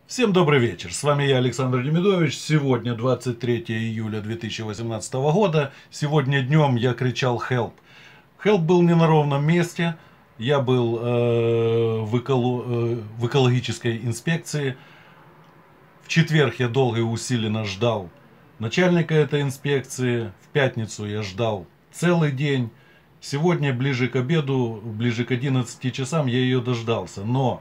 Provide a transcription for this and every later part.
Всем добрый вечер, с вами я, Александр Демидович. Сегодня 23 июля 2018 года. Сегодня днем я кричал «Help». «Help» был не на ровном месте. Я был в экологической инспекции. В четверг я долго и усиленно ждал начальника этой инспекции. В пятницу я ждал целый день. Сегодня ближе к обеду, ближе к 11 часам я ее дождался. Но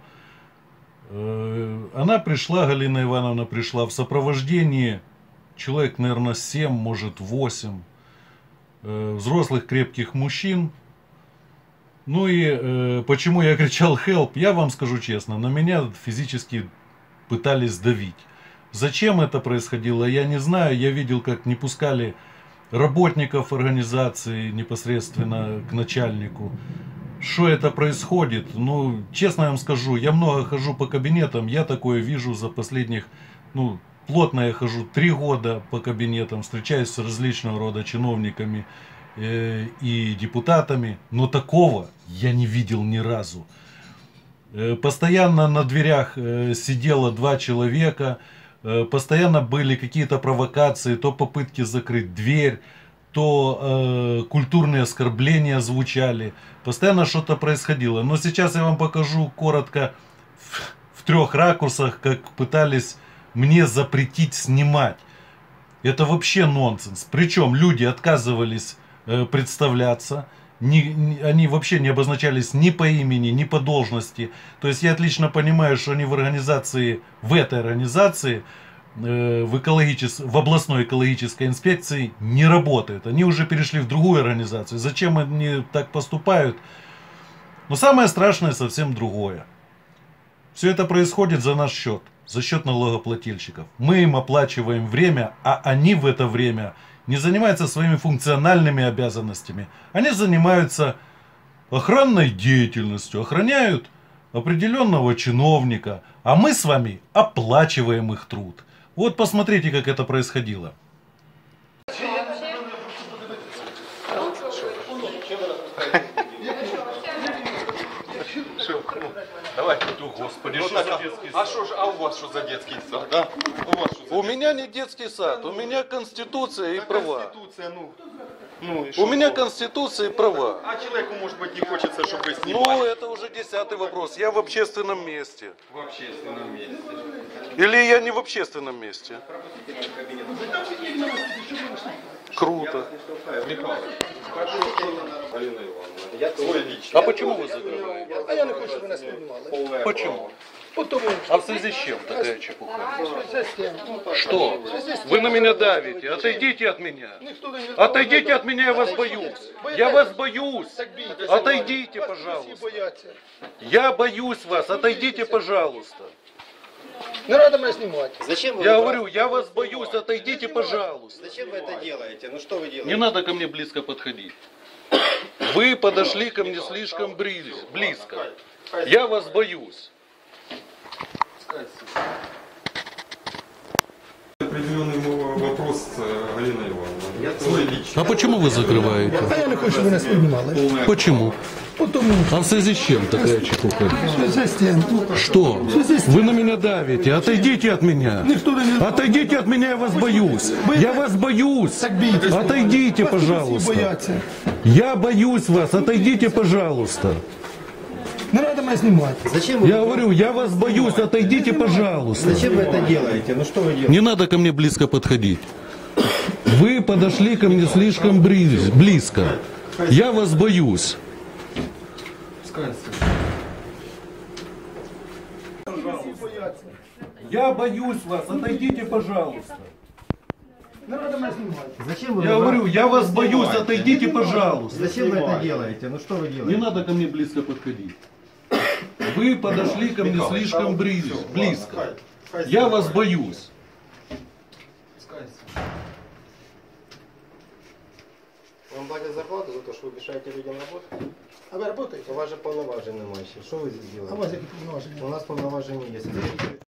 она пришла, Галина Ивановна пришла в сопровождении человек, наверное, 7, может 8 взрослых крепких мужчин. Ну и почему я кричал «Help», я вам скажу честно, на меня физически пытались давить. Зачем это происходило, я не знаю. Я видел, как не пускали работников организации непосредственно к начальнику. Что это происходит? Ну, честно я вам скажу, я много хожу по кабинетам, я такое вижу за последних, плотно я хожу 3 года по кабинетам, встречаюсь с различного рода чиновниками и депутатами, но такого я не видел ни разу. Постоянно на дверях сидело 2 человека, постоянно были какие-то провокации, то попытки закрыть дверь, то культурные оскорбления звучали, постоянно что-то происходило. Но сейчас я вам покажу коротко в 3 ракурсах, как пытались мне запретить снимать. Это вообще нонсенс. Причем люди отказывались представляться, они вообще не обозначались ни по имени, ни по должности. То есть я отлично понимаю, что они в этой организации, в областной экологической инспекции не работают. Они уже перешли в другую организацию. Зачем они так поступают? Но самое страшное совсем другое. Все это происходит за наш счет, за счет налогоплательщиков. Мы им оплачиваем время, а они в это время не занимаются своими функциональными обязанностями. Они занимаются охранной деятельностью, охраняют определенного чиновника, а мы с вами оплачиваем их труд. Вот посмотрите, как это происходило. Давайте, господи, что за детский сад? А у вас что за детский сад, да? У меня не детский сад, у меня конституция и права. Конституция, У меня конституция и права. А человеку, может быть, не хочется, чтобы вы снимали. Ну, это уже 10-й вопрос. Я в общественном месте. В общественном месте. Или я не в общественном месте? Круто. А почему вы закрываете? А я не хочу, щоб ви нас піднімали. Почему? Потому А в связи с чем такая чепуха? що Что? Вы на меня давите. Отойдите от меня. Отойдите от меня, я вас боюсь. Я вас боюсь. Отойдите, пожалуйста. бояться. Я боюсь вас. Отойдите, пожалуйста. Не треба мене знімати. Зачем вы Я говорю, я вас боюсь. Отойдите, пожалуйста. Зачем вы это делаете? Ну что вы делаете? Не надо ко мне близко подходить. Вы подошли ко мне слишком близко. Я вас боюсь. Определенный вопрос, Галина Ивановна. Свой личный. А почему вы закрываете? А я не хочу, щоб ви нас піднімали. Почему? Потому А в связи с чем такая чепуха? що з тим. Что? Вы на меня давите. Отойдите от меня. Ніхто не Отойдите от меня, я вас боюсь. Я вас боюсь. так бійтесь. Отойдите, Вас всі пожалуйста. бояться. Я боюсь вас. Отойдите, пожалуйста. Не треба мене знімати. Зачем вы, Я говорю, я вас боюсь. Отойдите, пожалуйста. зачем вы это делаете? Ну что вы делаете? Не надо ко мне близко подходить. Вы подошли ко мне слишком близко. Я вас боюсь. Я боюсь вас. Отойдите, пожалуйста. Не треба мене знімати. Зачем вы? Я говорю, я вас боюсь. Отойдите, пожалуйста. Зачем вы это делаете? Ну что вы Не делаете? надо ко мне близко подходить. Вы подошли ко мне слишком близко. Я вас боюсь. Вам платят зарплату за то, что вы мешаете людям работать? А ви працюєте? У вас же полноважен немає. Что вы здесь А у делаете? вас які повноваження? У нас полноважения есть.